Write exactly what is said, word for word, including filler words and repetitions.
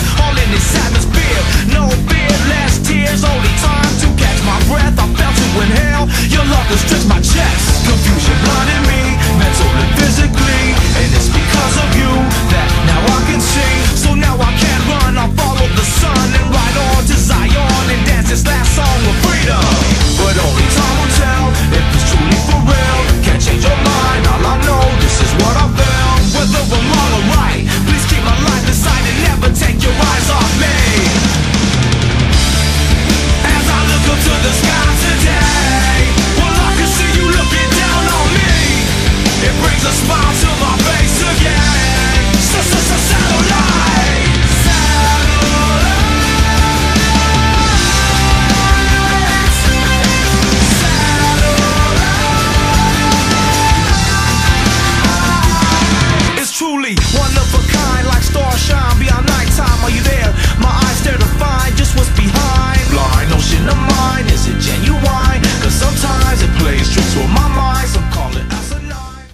all in this atmosphere. No fear, less tears, only time to catch my breath. I felt to inhale, your love that strips my chest. Confusion blinding